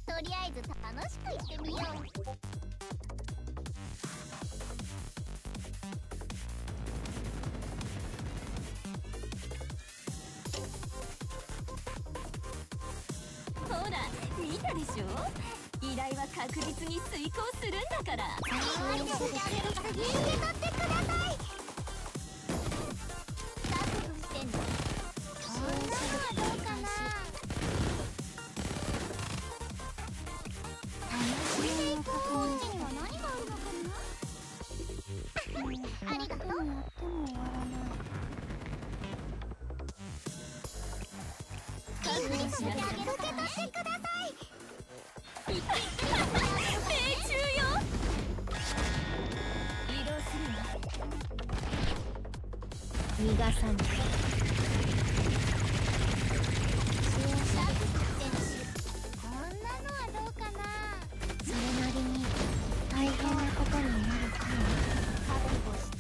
とりあえず楽しく行ってみよう。 ほら見たでしょ、依頼は確実に遂行するんだから。 はい、受け取ってください。覚悟してんの。そんなのはどうかな。こっちには何があるのかな。ありがとう。受け取ってください。 命中よ。移動するわ。逃がさない。 こんなのはどうかな。 それなりに大変なことになるかも。 覚悟して。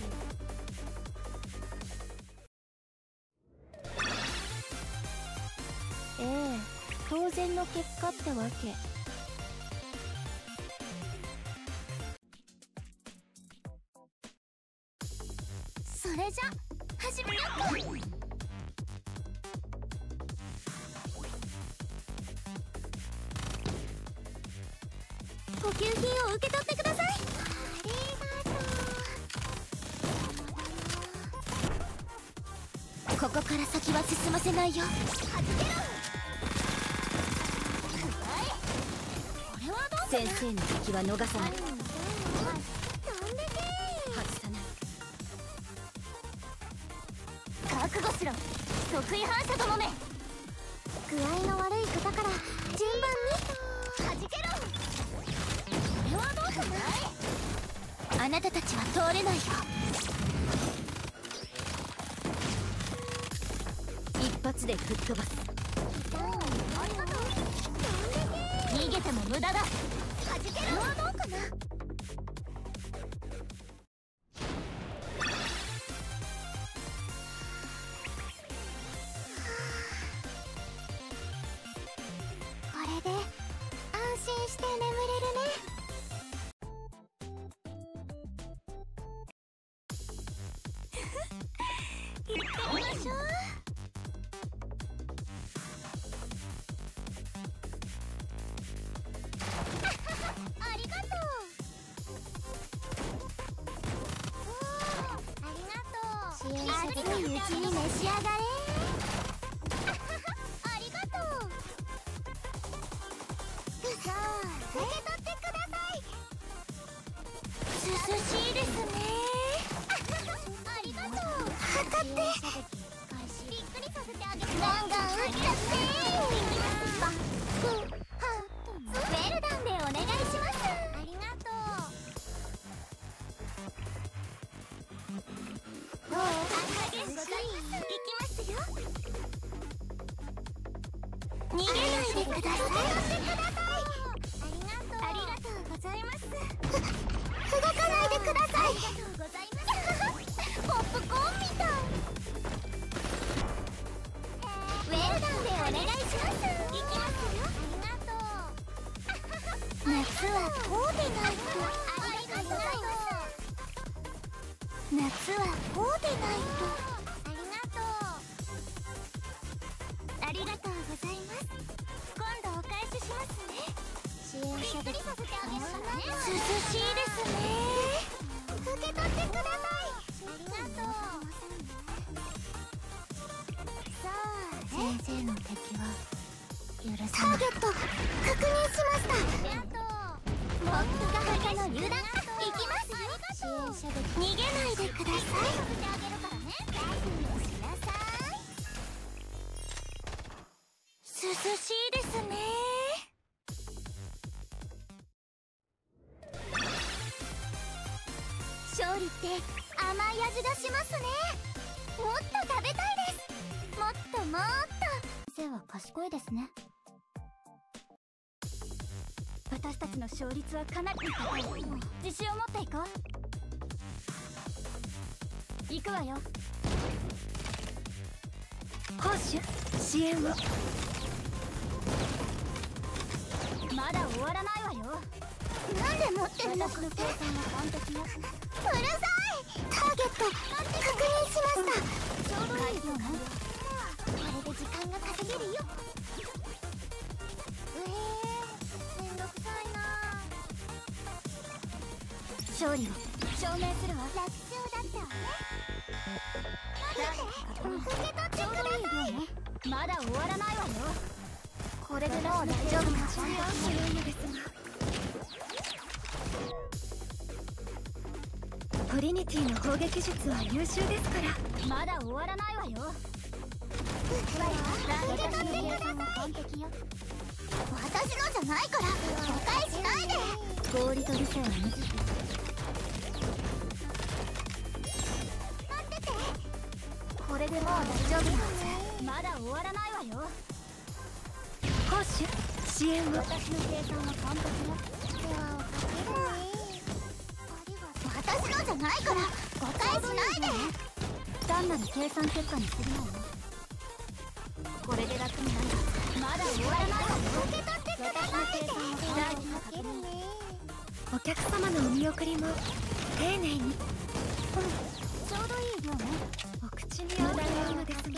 ええ、当然の結果ってわけ。 それじゃ始めようか。補給品を受け取ってください。ありがとう。 ここから先は進ませないよ。 はじけろ。これはどうかな。 先生の敵は逃さない。 飛んでけ外さない。 覚悟しろ、得意反射どもめ。具合の悪い方から順番にはじけろ。これはどうかな。 あなたたちは通れないよ。一発で吹っ飛ばす。 逃げても無駄だ。はじけろ。これはどうかな。これで安心して眠れるね。行ってみましょう。ありがとう。ありがとう。熱いうちに召し上がれ。ありがとう。さあ、受け取ってください。涼しいですね。ありがとう。測って。びっくりさせてあげる。ガンガン打っちゃって。バックハン。ウェルダンでお願いします。ありがとう。どう？激しい。行きますよ。逃げないでください。ありがとうございます。動かないでください。ありがとうございます。ポップコーンみたい。ウェルダンでお願いします。行きますよ。ありがとう。夏はこうでないと。ありがとうございます。夏はこうでないと。ありがとうございます。今度お返ししますね。支援者でさせてあげるからね。涼しいですね。受け取ってください。ありがとう。さあ、 先生の敵は許タさない。 ーゲット確認しました。ありがとう。もっとガの油断。行きますよ。逃げないでください。させてあげるからね。大事にしなさい。涼しいですね。勝利って甘い味がしますね。もっと食べたいです。もっともっと。先生は賢いですね。私たちの勝率はかなり高い。自信を持っていこう。行くわよ。 報酬支援を。 まだ終わらないわよ。なんで持ってるのかって。計算は完璧よ。うるさい。ターゲット確認しました。ちょうどいいよね。これで時間が稼げるよ。めんどくさいな。勝利を証明するわ。楽勝だったわね。受け取ってください。まだ終わらないわよ。これでもう大丈夫かしら。強いのですが、トリニティの砲撃術は優秀ですから。まだ終わらないわよ。受け取ってください。完璧よ。私のじゃないから誤解しないで。合理と理性は無事。待ってて。これでもう大丈夫なんです。まだ終わらないわよ。攻守支援を。私の計算は完璧よ。手話をかけるね。私のじゃないから誤解しないで。単なる計算結果にするのよ。これで楽になる。まだ終わらないわよ。受け取ってください。私の計算は完璧よ。お客様のお見送りも丁寧に。ちょうどいい量ね。お口に合うようなですが。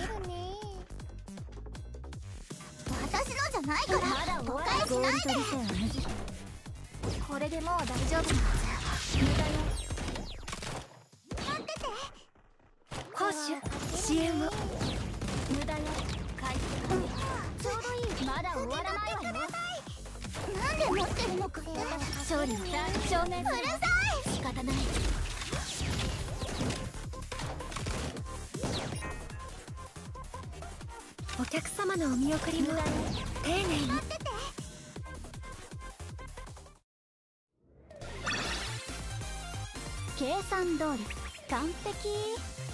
私のじゃないから誤解しないで。これでもう大丈夫なんです。無駄よ。待ってて。攻守支援を。無駄よ。回復。ちょうどいい。まだ終わらないわよ。なんで持ってるのかって。勝利を証明する。うるさい。仕方ない。お客様のお見送りも丁寧に。待ってて。計算通り完璧。